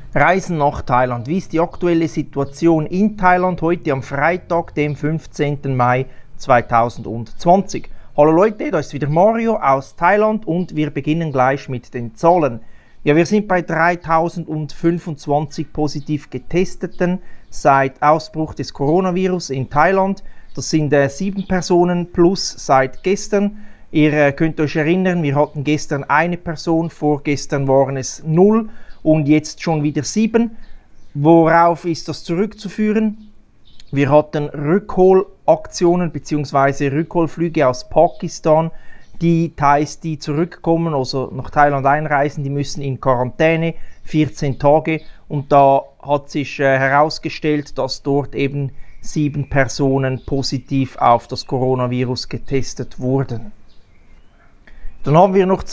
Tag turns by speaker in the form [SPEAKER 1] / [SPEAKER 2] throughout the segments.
[SPEAKER 1] Reisen nach Thailand. Wie ist die aktuelle Situation in Thailand heute am Freitag, dem 15. Mai 2020? Hallo Leute, da ist wieder Mario aus Thailand und wir beginnen gleich mit den Zahlen. Ja, wir sind bei 3025 positiv Getesteten seit Ausbruch des Coronavirus in Thailand. Das sind 7 Personen plus seit gestern. Ihr könnt euch erinnern, wir hatten gestern eine Person, vorgestern waren es 0 und jetzt schon wieder 7. Worauf ist das zurückzuführen? Wir hatten Rückholaktionen bzw. Rückholflüge aus Pakistan. Die Thais, die zurückkommen, also nach Thailand einreisen, die müssen in Quarantäne 14 Tage. Und da hat sich herausgestellt, dass dort eben 7 Personen positiv auf das Coronavirus getestet wurden. Dann haben wir noch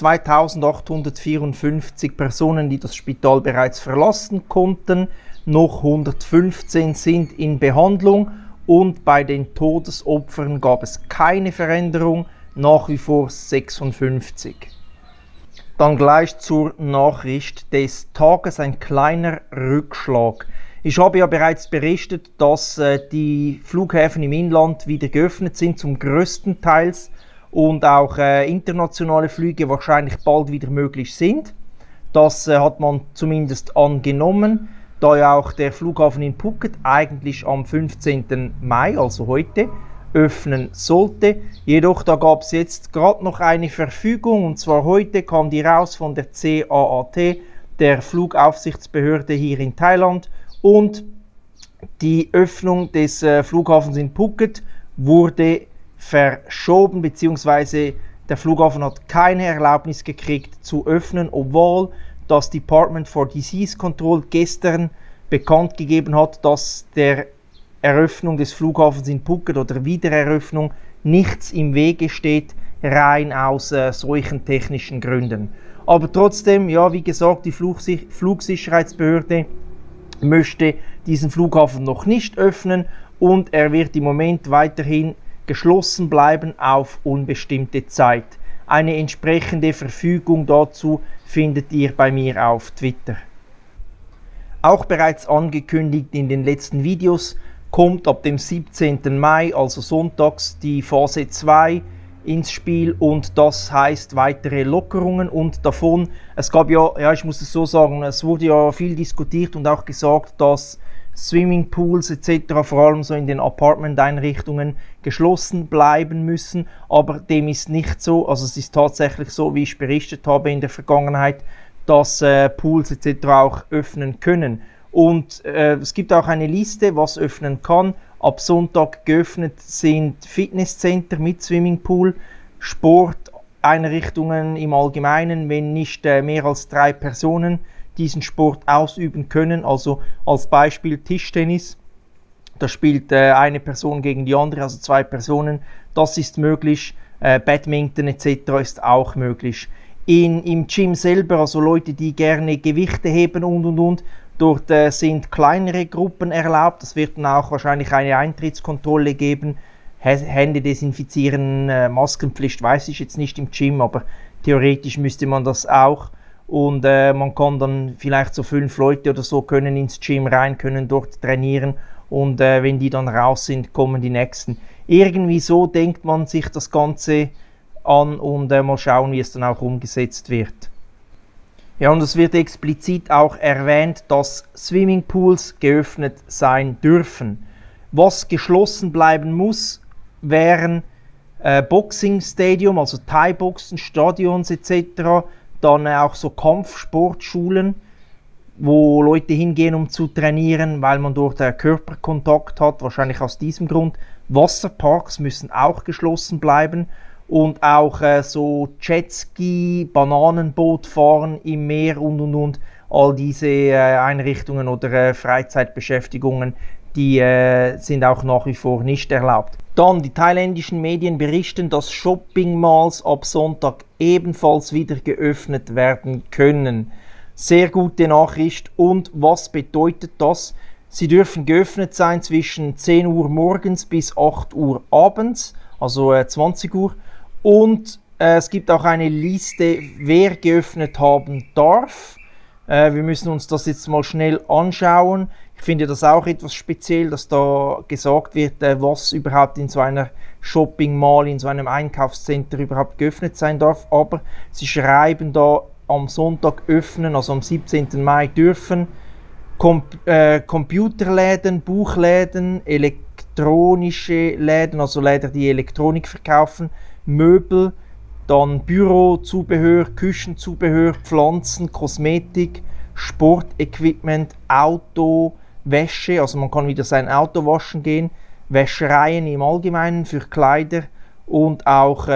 [SPEAKER 1] 2854 Personen, die das Spital bereits verlassen konnten. Noch 115 sind in Behandlung und bei den Todesopfern gab es keine Veränderung, nach wie vor 56. Dann gleich zur Nachricht des Tages, ein kleiner Rückschlag. Ich habe ja bereits berichtet, dass die Flughäfen im Inland wieder geöffnet sind, zum größten Teils, und auch internationale Flüge wahrscheinlich bald wieder möglich sind. Das hat man zumindest angenommen, da ja auch der Flughafen in Phuket eigentlich am 15. Mai, also heute, öffnen sollte. Jedoch da gab es jetzt gerade noch eine Verfügung, und zwar heute kam die raus von der CAAT, der Flugaufsichtsbehörde hier in Thailand, und die Öffnung des Flughafens in Phuket wurde verschoben, beziehungsweise der Flughafen hat keine Erlaubnis gekriegt zu öffnen, obwohl das Department for Disease Control gestern bekannt gegeben hat, dass der Eröffnung des Flughafens in Phuket oder Wiedereröffnung nichts im Wege steht, rein aus solchen technischen Gründen. Aber trotzdem, ja, wie gesagt, die Flugsicherheitsbehörde möchte diesen Flughafen noch nicht öffnen und er wird im Moment weiterhin geschlossen bleiben auf unbestimmte Zeit. Eine entsprechende Verfügung dazu findet ihr bei mir auf Twitter. Auch bereits angekündigt in den letzten Videos kommt ab dem 17. Mai, also sonntags, die Phase 2 ins Spiel, und das heißt weitere Lockerungen. Und davon, es gab ja, ich muss es so sagen, es wurde ja viel diskutiert und auch gesagt, dass Swimmingpools etc., vor allem so in den Apartment-Einrichtungen, geschlossen bleiben müssen, aber dem ist nicht so. Also es ist tatsächlich so, wie ich berichtet habe in der Vergangenheit, dass Pools etc. auch öffnen können. Und es gibt auch eine Liste, was öffnen kann. Ab Sonntag geöffnet sind Fitnesscenter mit Swimmingpool, Sporteinrichtungen im Allgemeinen, wenn nicht mehr als 3 Personen diesen Sport ausüben können. Also als Beispiel Tischtennis, da spielt eine Person gegen die andere, also 2 Personen, das ist möglich. Badminton etc. ist auch möglich. Im Gym selber, also Leute, die gerne Gewichte heben und, dort sind kleinere Gruppen erlaubt. Es wird dann auch wahrscheinlich eine Eintrittskontrolle geben. Hände desinfizieren, Maskenpflicht weiß ich jetzt nicht im Gym, aber theoretisch müsste man das auch. Und man kann dann vielleicht so 5 Leute oder so können ins Gym rein, können dort trainieren, und wenn die dann raus sind, kommen die nächsten. Irgendwie so denkt man sich das Ganze an, und mal schauen, wie es dann auch umgesetzt wird. Ja, und es wird explizit auch erwähnt, dass Swimmingpools geöffnet sein dürfen. Was geschlossen bleiben muss, wären Boxing Stadium, also Thai-Boxen, Stadions etc., dann auch so Kampfsportschulen, wo Leute hingehen, um zu trainieren, weil man dort Körperkontakt hat, wahrscheinlich aus diesem Grund. Wasserparks müssen auch geschlossen bleiben, und auch so Jetski, Bananenboot fahren im Meer und all diese Einrichtungen oder Freizeitbeschäftigungen, die sind auch nach wie vor nicht erlaubt. Dann, die thailändischen Medien berichten, dass Shopping-Malls ab Sonntag ebenfalls wieder geöffnet werden können. Sehr gute Nachricht. Und was bedeutet das? Sie dürfen geöffnet sein zwischen 10 Uhr morgens bis 8 Uhr abends, also 20 Uhr. Und es gibt auch eine Liste, wer geöffnet haben darf. Wir müssen uns das jetzt mal schnell anschauen. Ich finde das auch etwas speziell, dass da gesagt wird, was überhaupt in so einer Shopping Mall, in so einem Einkaufscenter überhaupt geöffnet sein darf. Aber sie schreiben da am Sonntag öffnen, also am 17. Mai dürfen Computerläden, Buchläden, elektronische Läden, also Läden, die Elektronik verkaufen, Möbel, dann Bürozubehör, Küchenzubehör, Pflanzen, Kosmetik, Sportequipment, Auto, Wäsche, also man kann wieder sein Auto waschen gehen, Wäschereien im Allgemeinen für Kleider und auch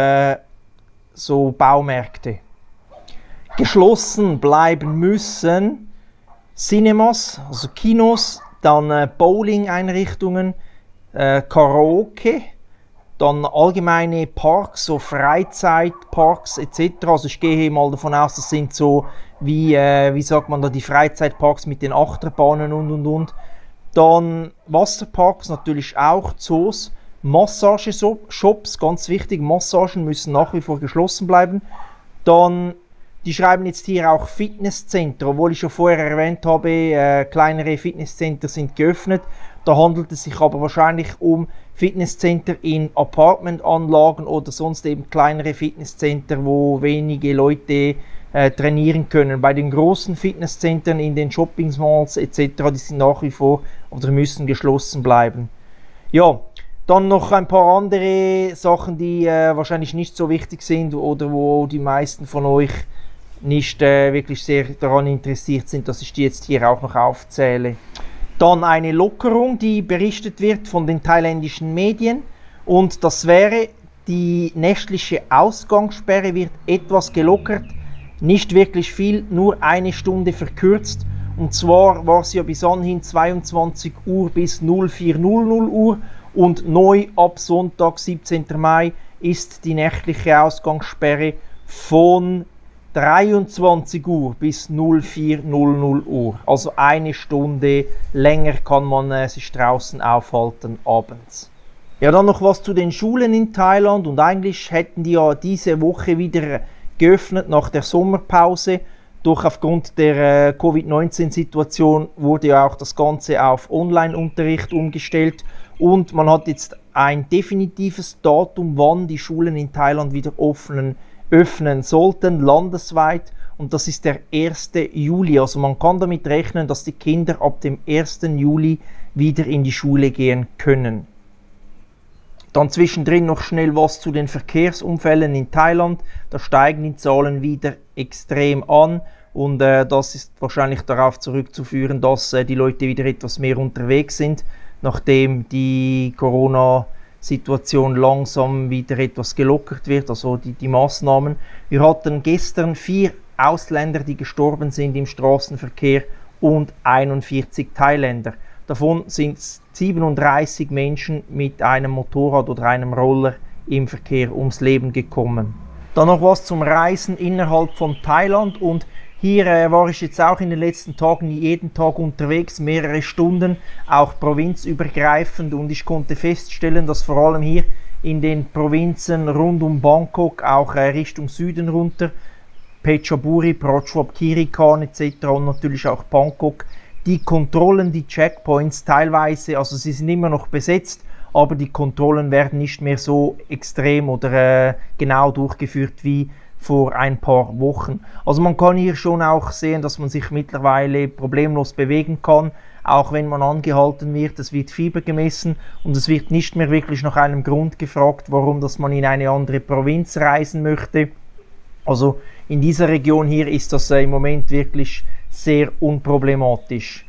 [SPEAKER 1] so Baumärkte. Geschlossen bleiben müssen Cinemas, also Kinos, dann Bowling-Einrichtungen, Karaoke, dann allgemeine Parks, so Freizeitparks etc. Also ich gehe mal davon aus, das sind so wie sagt man da, die Freizeitparks mit den Achterbahnen und. Dann Wasserparks natürlich auch, Zoos, Massageshops, ganz wichtig, Massagen müssen nach wie vor geschlossen bleiben. Dann, die schreiben jetzt hier auch Fitnesscenter, obwohl ich schon vorher erwähnt habe, kleinere Fitnesscenter sind geöffnet. Da handelt es sich aber wahrscheinlich um Fitnesscenter in Apartmentanlagen oder sonst eben kleinere Fitnesscenter, wo wenige Leute trainieren können. Bei den großen Fitnesszentren in den Shopping-Malls etc., die sind nach wie vor oder müssen geschlossen bleiben. Ja, dann noch ein paar andere Sachen, die wahrscheinlich nicht so wichtig sind oder wo die meisten von euch nicht wirklich sehr daran interessiert sind, dass ich die jetzt hier auch noch aufzähle. Dann eine Lockerung, die berichtet wird von den thailändischen Medien, und das wäre, die nächtliche Ausgangssperre wird etwas gelockert, nicht wirklich viel, nur eine Stunde verkürzt, und zwar war sie ja bis anhin 22 Uhr bis 04:00 Uhr und neu ab Sonntag, 17. Mai, ist die nächtliche Ausgangssperre von 23 Uhr bis 04:00 Uhr. Also eine Stunde länger kann man sich draußen aufhalten abends. Ja, dann noch was zu den Schulen in Thailand, und eigentlich hätten die ja diese Woche wieder geöffnet nach der Sommerpause. Doch aufgrund der Covid-19-Situation wurde ja auch das Ganze auf Online-Unterricht umgestellt, und man hat jetzt ein definitives Datum, wann die Schulen in Thailand wieder öffnen sollten, landesweit, und das ist der 1. Juli. Also man kann damit rechnen, dass die Kinder ab dem 1. Juli wieder in die Schule gehen können. Dann zwischendrin noch schnell was zu den Verkehrsunfällen in Thailand. Da steigen die Zahlen wieder extrem an, und das ist wahrscheinlich darauf zurückzuführen, dass die Leute wieder etwas mehr unterwegs sind, nachdem die Corona-Situation langsam wieder etwas gelockert wird, also die Maßnahmen. Wir hatten gestern 4 Ausländer, die gestorben sind im Straßenverkehr, und 41 Thailänder. Davon sind 37 Menschen mit einem Motorrad oder einem Roller im Verkehr ums Leben gekommen. Dann noch was zum Reisen innerhalb von Thailand, und hier war ich jetzt auch in den letzten Tagen jeden Tag unterwegs, mehrere Stunden, auch provinzübergreifend, und ich konnte feststellen, dass vor allem hier in den Provinzen rund um Bangkok, auch Richtung Süden runter, Phetchaburi, Prachuap Khiri Khan etc. und natürlich auch Bangkok, die Kontrollen, die Checkpoints teilweise, also sie sind immer noch besetzt, aber die Kontrollen werden nicht mehr so extrem oder genau durchgeführt wie vor ein paar Wochen. Also man kann hier schon auch sehen, dass man sich mittlerweile problemlos bewegen kann, auch wenn man angehalten wird. Es wird Fieber gemessen, und es wird nicht mehr wirklich nach einem Grund gefragt, warum dass man in eine andere Provinz reisen möchte. Also in dieser Region hier ist das im Moment wirklich sehr unproblematisch.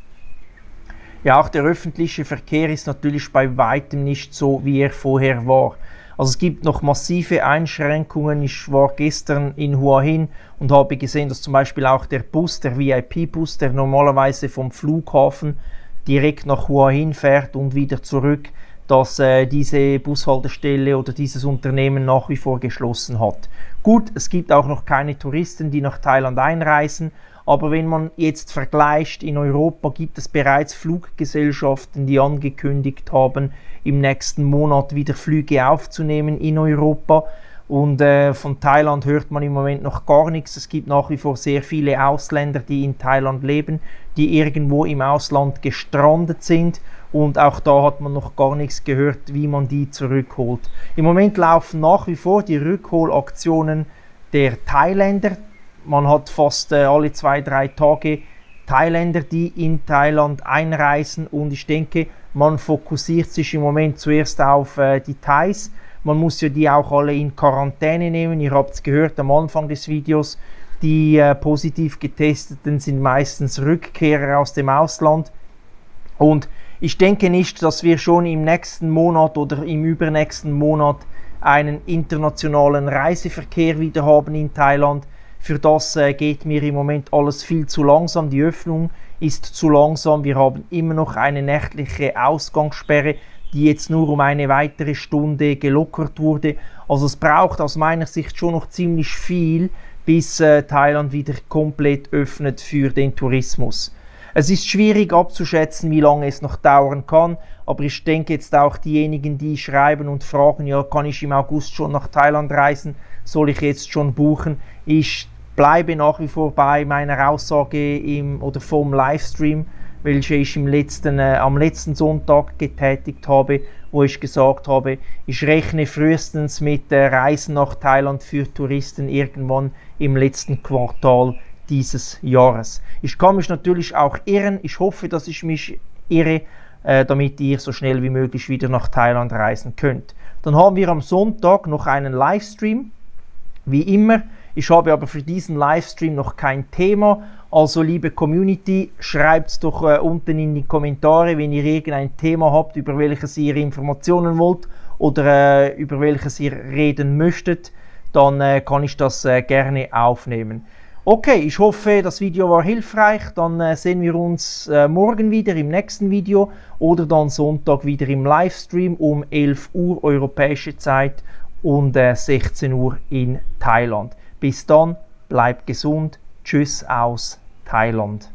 [SPEAKER 1] Ja, auch der öffentliche Verkehr ist natürlich bei weitem nicht so, wie er vorher war. Also es gibt noch massive Einschränkungen. Ich war gestern in Hua Hin und habe gesehen, dass zum Beispiel auch der Bus, der VIP-Bus, der normalerweise vom Flughafen direkt nach Hua Hin fährt und wieder zurück, dass diese Bushaltestelle oder dieses Unternehmen nach wie vor geschlossen hat. Gut, es gibt auch noch keine Touristen, die nach Thailand einreisen, aber wenn man jetzt vergleicht, in Europa gibt es bereits Fluggesellschaften, die angekündigt haben, im nächsten Monat wieder Flüge aufzunehmen in Europa. Und von Thailand hört man im Moment noch gar nichts. Es gibt nach wie vor sehr viele Ausländer, die in Thailand leben, die irgendwo im Ausland gestrandet sind. Und auch da hat man noch gar nichts gehört, wie man die zurückholt. Im Moment laufen nach wie vor die Rückholaktionen der Thailänder. Man hat fast alle 2-3 Tage Thailänder, die in Thailand einreisen. Und ich denke, man fokussiert sich im Moment zuerst auf die Thais. Man muss ja die auch alle in Quarantäne nehmen. Ihr habt es gehört am Anfang des Videos. Die positiv getesteten sind meistens Rückkehrer aus dem Ausland. Und ich denke nicht, dass wir schon im nächsten Monat oder im übernächsten Monat einen internationalen Reiseverkehr wieder haben in Thailand. Für das geht mir im Moment alles viel zu langsam. Die Öffnung ist zu langsam. Wir haben immer noch eine nächtliche Ausgangssperre, die jetzt nur um eine weitere Stunde gelockert wurde. Also es braucht aus meiner Sicht schon noch ziemlich viel, bis Thailand wieder komplett öffnet für den Tourismus. Es ist schwierig abzuschätzen, wie lange es noch dauern kann, aber ich denke jetzt auch diejenigen, die schreiben und fragen, ja, kann ich im August schon nach Thailand reisen, soll ich jetzt schon buchen? Ich bleibe nach wie vor bei meiner Aussage vom Livestream, welche ich am letzten Sonntag getätigt habe, wo ich gesagt habe, ich rechne frühestens mit Reisen nach Thailand für Touristen irgendwann im letzten Quartal dieses Jahres. Ich kann mich natürlich auch irren. Ich hoffe, dass ich mich irre, damit ihr so schnell wie möglich wieder nach Thailand reisen könnt. Dann haben wir am Sonntag noch einen Livestream, wie immer. Ich habe aber für diesen Livestream noch kein Thema. Also liebe Community, schreibt es doch unten in die Kommentare, wenn ihr irgendein Thema habt, über welches ihr Informationen wollt oder über welches ihr reden möchtet, dann kann ich das gerne aufnehmen. Okay, ich hoffe, das Video war hilfreich. Dann sehen wir uns morgen wieder im nächsten Video oder dann Sonntag wieder im Livestream um 11 Uhr europäische Zeit und 16 Uhr in Thailand. Bis dann, bleibt gesund. Tschüss aus Thailand.